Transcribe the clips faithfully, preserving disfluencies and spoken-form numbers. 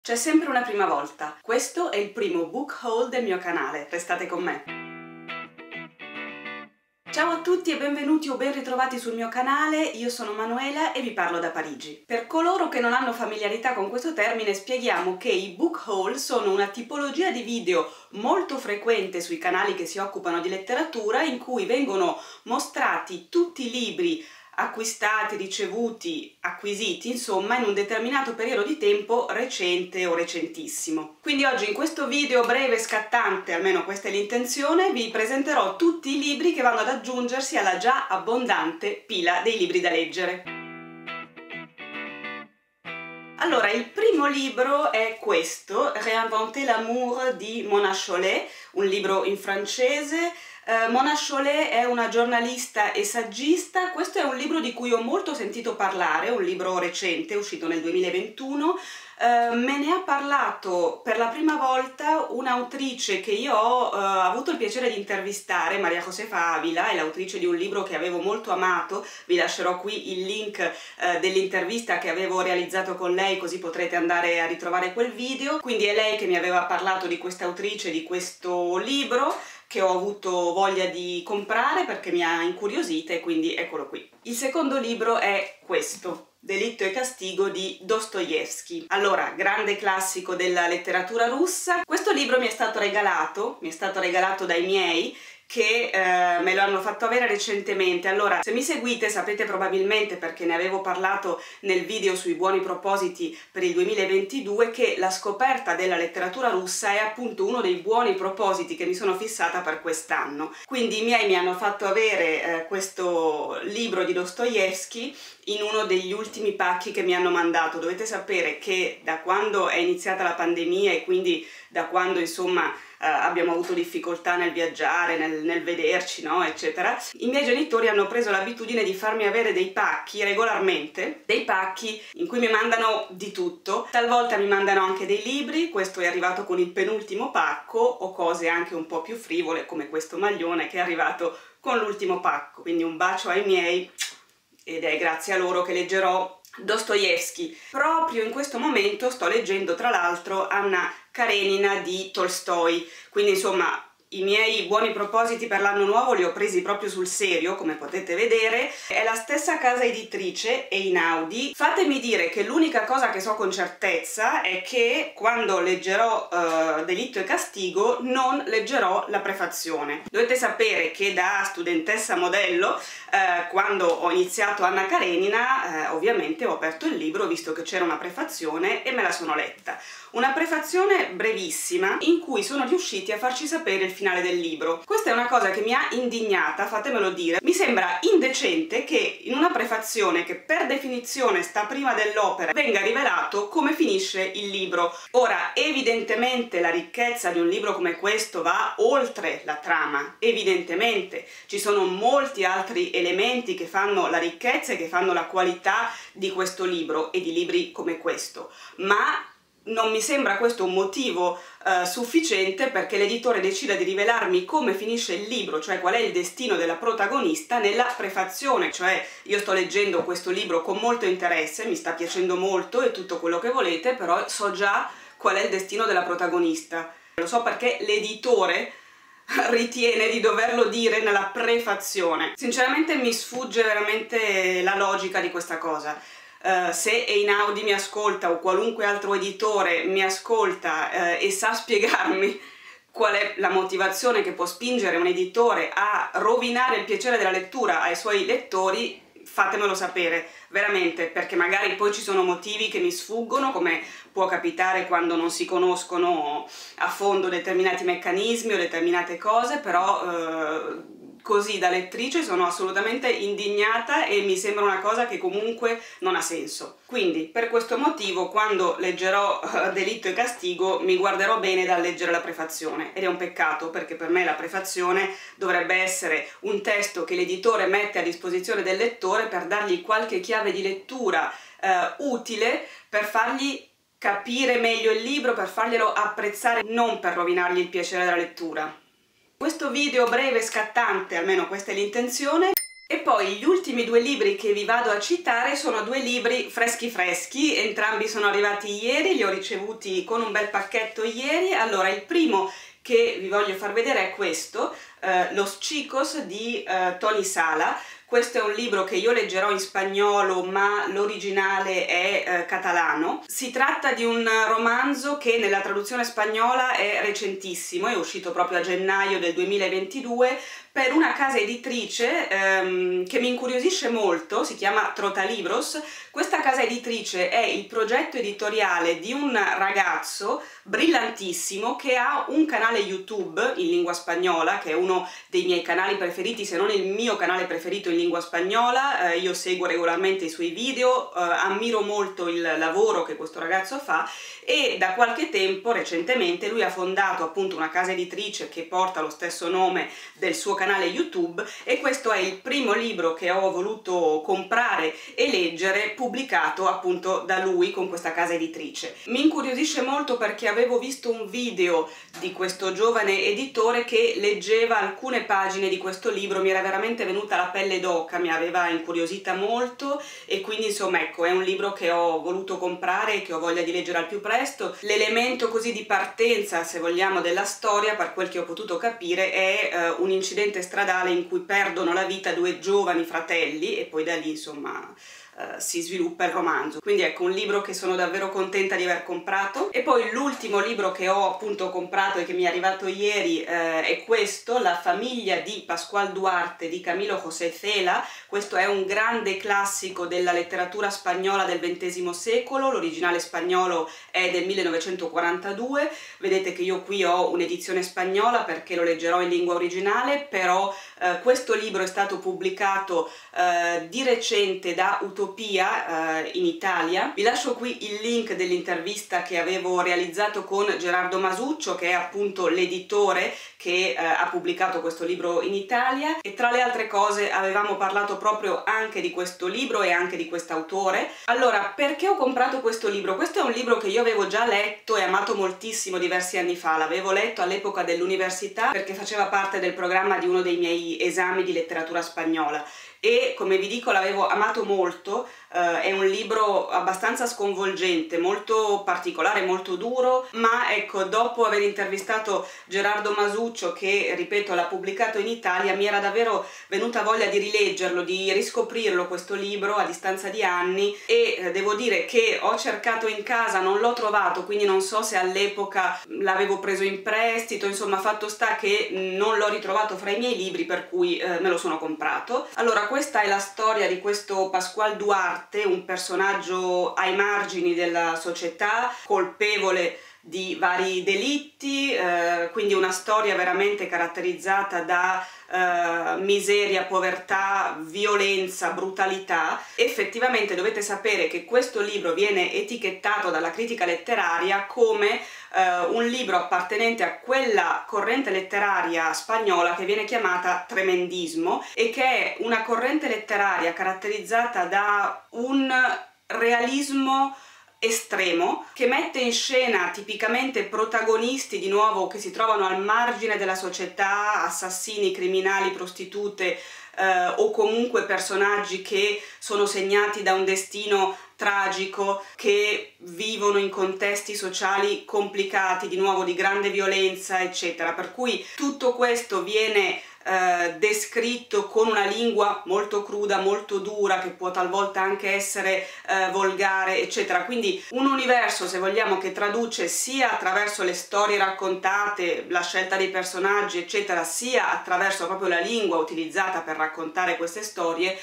C'è sempre una prima volta. Questo è il primo book haul del mio canale. Restate con me. Ciao a tutti e benvenuti o ben ritrovati sul mio canale, io sono Manuela e vi parlo da Parigi. Per coloro che non hanno familiarità con questo termine, spieghiamo che i book haul sono una tipologia di video molto frequente sui canali che si occupano di letteratura, in cui vengono mostrati tutti i libri acquistati, ricevuti, acquisiti, insomma, in un determinato periodo di tempo recente o recentissimo. Quindi oggi in questo video breve e scattante, almeno questa è l'intenzione, vi presenterò tutti i libri che vanno ad aggiungersi alla già abbondante pila dei libri da leggere. Allora, il primo libro è questo, Réinventer l'amour di Mona Chollet, un libro in francese. Uh, Mona Chollet è una giornalista e saggista. Questo è un libro di cui ho molto sentito parlare, un libro recente, uscito nel duemilaventuno. Uh, me ne ha parlato per la prima volta un'autrice che io ho uh, avuto il piacere di intervistare, Maria Josefa Avila, è l'autrice di un libro che avevo molto amato. Vi lascerò qui il link uh, dell'intervista che avevo realizzato con lei, così potrete andare a ritrovare quel video. Quindi è lei che mi aveva parlato di questa autrice, di questo libro, che ho avuto voglia di comprare perché mi ha incuriosita, e quindi eccolo qui. Il secondo libro è questo, Delitto e castigo di Dostoevskij. Allora, grande classico della letteratura russa. Questo libro mi è stato regalato, mi è stato regalato dai miei, che eh, me lo hanno fatto avere recentemente. Allora, se mi seguite sapete probabilmente, perché ne avevo parlato nel video sui buoni propositi per il duemilaventidue, che la scoperta della letteratura russa è appunto uno dei buoni propositi che mi sono fissata per quest'anno. Quindi i miei mi hanno fatto avere eh, questo libro di Dostoevskij in uno degli ultimi pacchi che mi hanno mandato. Dovete sapere che da quando è iniziata la pandemia, e quindi da quando insomma Uh, abbiamo avuto difficoltà nel viaggiare, nel, nel vederci, no, eccetera, i miei genitori hanno preso l'abitudine di farmi avere dei pacchi regolarmente, dei pacchi in cui mi mandano di tutto. Talvolta mi mandano anche dei libri, questo è arrivato con il penultimo pacco, o cose anche un po' più frivole come questo maglione che è arrivato con l'ultimo pacco. Quindi un bacio ai miei, ed è grazie a loro che leggerò Dostoevskij. Proprio in questo momento sto leggendo tra l'altro Anna Karenina di Tolstoi, quindi insomma i miei buoni propositi per l'anno nuovo li ho presi proprio sul serio, come potete vedere. È la stessa casa editrice, Einaudi. Fatemi dire che l'unica cosa che so con certezza è che quando leggerò uh, Delitto e castigo non leggerò la prefazione. Dovete sapere che da studentessa modello, uh, quando ho iniziato Anna Karenina, uh, ovviamente ho aperto il libro, visto che c'era una prefazione, e me la sono letta. Una prefazione brevissima in cui sono riusciti a farci sapere il finale del libro. Questa è una cosa che mi ha indignata, fatemelo dire. Mi sembra indecente che in una prefazione che per definizione sta prima dell'opera venga rivelato come finisce il libro. Ora, evidentemente la ricchezza di un libro come questo va oltre la trama, evidentemente ci sono molti altri elementi che fanno la ricchezza e che fanno la qualità di questo libro e di libri come questo, ma non mi sembra questo un motivo uh, sufficiente perché l'editore decida di rivelarmi come finisce il libro, cioè qual è il destino della protagonista, nella prefazione. Cioè, io sto leggendo questo libro con molto interesse, mi sta piacendo molto e tutto quello che volete, però so già qual è il destino della protagonista. Lo so perché l'editore ritiene di doverlo dire nella prefazione. Sinceramente mi sfugge veramente la logica di questa cosa. Uh, se Einaudi mi ascolta o qualunque altro editore mi ascolta uh, e sa spiegarmi qual è la motivazione che può spingere un editore a rovinare il piacere della lettura ai suoi lettori, fatemelo sapere, veramente, perché magari poi ci sono motivi che mi sfuggono, come può capitare quando non si conoscono a fondo determinati meccanismi o determinate cose, però uh, così da lettrice sono assolutamente indignata e mi sembra una cosa che comunque non ha senso. Quindi per questo motivo quando leggerò uh, Delitto e castigo mi guarderò bene dal leggere la prefazione, ed è un peccato perché per me la prefazione dovrebbe essere un testo che l'editore mette a disposizione del lettore per dargli qualche chiave di lettura uh, utile, per fargli capire meglio il libro, per farglielo apprezzare, non per rovinargli il piacere della lettura. Questo video breve e scattante, almeno questa è l'intenzione, E poi gli ultimi due libri che vi vado a citare sono due libri freschi freschi, entrambi sono arrivati ieri, li ho ricevuti con un bel pacchetto ieri. Allora, il primo che vi voglio far vedere è questo, eh, Los Chicos di eh, Toni Sala. Questo è un libro che io leggerò in spagnolo, ma l'originale è eh, catalano. Si tratta di un romanzo che nella traduzione spagnola è recentissimo, è uscito proprio a gennaio del duemilaventidue, per una casa editrice ehm, che mi incuriosisce molto, si chiama Trotalibros. Questa casa editrice è il progetto editoriale di un ragazzo brillantissimo che ha un canale YouTube in lingua spagnola, che è uno dei miei canali preferiti, se non il mio canale preferito in lingua spagnola. Eh, io seguo regolarmente i suoi video, eh, ammiro molto il lavoro che questo ragazzo fa, e da qualche tempo, recentemente, lui ha fondato appunto una casa editrice che porta lo stesso nome del suo canale YouTube, e questo è il primo libro che ho voluto comprare e leggere pubblicato appunto da lui con questa casa editrice. Mi incuriosisce molto perché avevo visto un video di questo giovane editore che leggeva alcune pagine di questo libro, mi era veramente venuta la pelle d'oca, mi aveva incuriosita molto, e quindi insomma ecco, è un libro che ho voluto comprare e che ho voglia di leggere al più presto. L'elemento così di partenza, se vogliamo, della storia, per quel che ho potuto capire, è eh, un incidente stradale in cui perdono la vita due giovani fratelli, e poi da lì insomma Uh, si sviluppa il romanzo. Quindi ecco, un libro che sono davvero contenta di aver comprato. E poi l'ultimo libro che ho appunto comprato e che mi è arrivato ieri uh, è questo, La famiglia di Pascual Duarte di Camilo José Cela. Questo è un grande classico della letteratura spagnola del ventesimo secolo, l'originale spagnolo è del millenovecentoquarantadue. Vedete che io qui ho un'edizione spagnola perché lo leggerò in lingua originale, però uh, questo libro è stato pubblicato uh, di recente da Utopia Uh, in Italia. Vi lascio qui il link dell'intervista che avevo realizzato con Gerardo Masuccio, che è appunto l'editore che uh, ha pubblicato questo libro in Italia, e tra le altre cose avevamo parlato proprio anche di questo libro e anche di quest'autore. Allora, perché ho comprato questo libro? Questo è un libro che io avevo già letto e amato moltissimo diversi anni fa, l'avevo letto all'epoca dell'università perché faceva parte del programma di uno dei miei esami di letteratura spagnola, e come vi dico l'avevo amato molto. Uh, è un libro abbastanza sconvolgente, molto particolare, molto duro, ma ecco, dopo aver intervistato Gerardo Masuccio, che ripeto l'ha pubblicato in Italia, mi era davvero venuta voglia di rileggerlo, di riscoprirlo questo libro a distanza di anni, e eh, devo dire che ho cercato in casa, non l'ho trovato, quindi non so se all'epoca l'avevo preso in prestito, insomma fatto sta che non l'ho ritrovato fra i miei libri, per cui eh, me lo sono comprato. Allora, questa è la storia di questo Pascual Duarte, un personaggio ai margini della società, colpevole di vari delitti, eh, quindi una storia veramente caratterizzata da eh, miseria, povertà, violenza, brutalità. Effettivamente dovete sapere che questo libro viene etichettato dalla critica letteraria come eh, un libro appartenente a quella corrente letteraria spagnola che viene chiamata tremendismo, e che è una corrente letteraria caratterizzata da un realismo estremo, che mette in scena tipicamente protagonisti di nuovo che si trovano al margine della società, assassini, criminali, prostitute, eh, o comunque personaggi che sono segnati da un destino tragico, che vivono in contesti sociali complicati, di nuovo di grande violenza, eccetera. Per cui tutto questo viene Eh, descritto con una lingua molto cruda, molto dura, che può talvolta anche essere eh, volgare, eccetera. Quindi un universo, se vogliamo, che traduce sia attraverso le storie raccontate, la scelta dei personaggi, eccetera, sia attraverso proprio la lingua utilizzata per raccontare queste storie,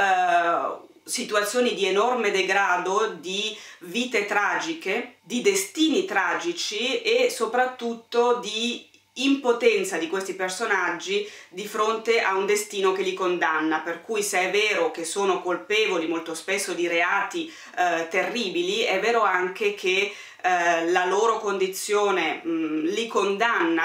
eh, situazioni di enorme degrado, di vite tragiche, di destini tragici, e soprattutto di impotenza di questi personaggi di fronte a un destino che li condanna. Per cui, se è vero che sono colpevoli molto spesso di reati eh, terribili, è vero anche che eh, la loro condizione mh, li condanna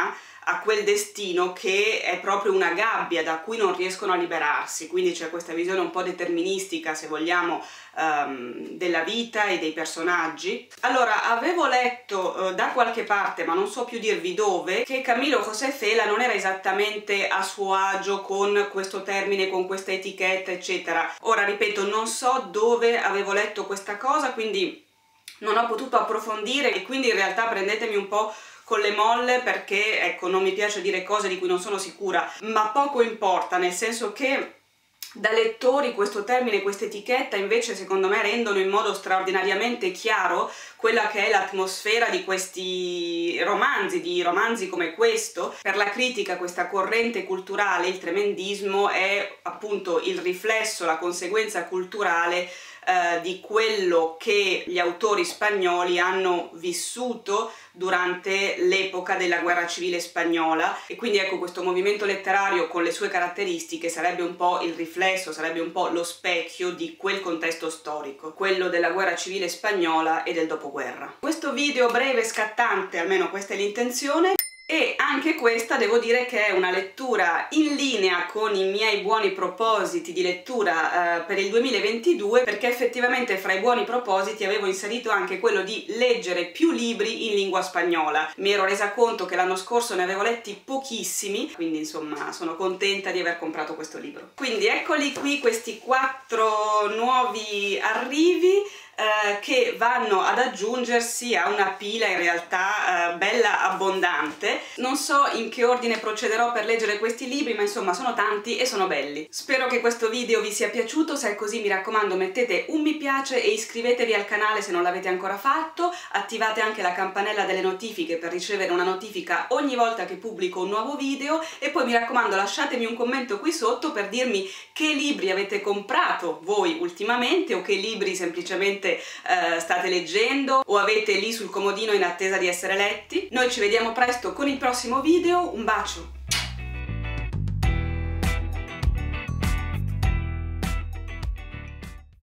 a quel destino che è proprio una gabbia da cui non riescono a liberarsi, quindi c'è questa visione un po' deterministica, se vogliamo, um, della vita e dei personaggi. Allora, avevo letto uh, da qualche parte, ma non so più dirvi dove, che Camilo José Cela non era esattamente a suo agio con questo termine, con questa etichetta, eccetera. Ora, ripeto, non so dove avevo letto questa cosa, quindi non ho potuto approfondire e quindi in realtà prendetemi un po' con le molle, perché ecco, non mi piace dire cose di cui non sono sicura, ma poco importa, nel senso che da lettori questo termine, questa etichetta invece secondo me rendono in modo straordinariamente chiaro quella che è l'atmosfera di questi romanzi, di romanzi come questo. Per la critica questa corrente culturale, il tremendismo, è appunto il riflesso, la conseguenza culturale eh, di quello che gli autori spagnoli hanno vissuto durante l'epoca della guerra civile spagnola, e quindi ecco, questo movimento letterario con le sue caratteristiche sarebbe un po' il riflesso, sarebbe un po' lo specchio di quel contesto storico, quello della guerra civile spagnola e del dopoguerra. Questo video breve, scattante, almeno questa è l'intenzione, e anche questa devo dire che è una lettura in linea con i miei buoni propositi di lettura eh, per il duemilaventidue, perché effettivamente fra i buoni propositi avevo inserito anche quello di leggere più libri in lingua spagnola. Mi ero resa conto che l'anno scorso ne avevo letti pochissimi, quindi insomma sono contenta di aver comprato questo libro. Quindi eccoli qui questi quattro nuovi arrivi Eh, che vanno ad aggiungersi a una pila in realtà eh, bella abbondante. Non so in che ordine procederò per leggere questi libri, ma insomma sono tanti e sono belli. Spero che questo video vi sia piaciuto, se è così mi raccomando mettete un mi piace e iscrivetevi al canale se non l'avete ancora fatto, attivate anche la campanella delle notifiche per ricevere una notifica ogni volta che pubblico un nuovo video, e poi mi raccomando lasciatemi un commento qui sotto per dirmi che libri avete comprato voi ultimamente, o che libri semplicemente Uh, state leggendo o avete lì sul comodino in attesa di essere letti. Noi ci vediamo presto con il prossimo video, un bacio!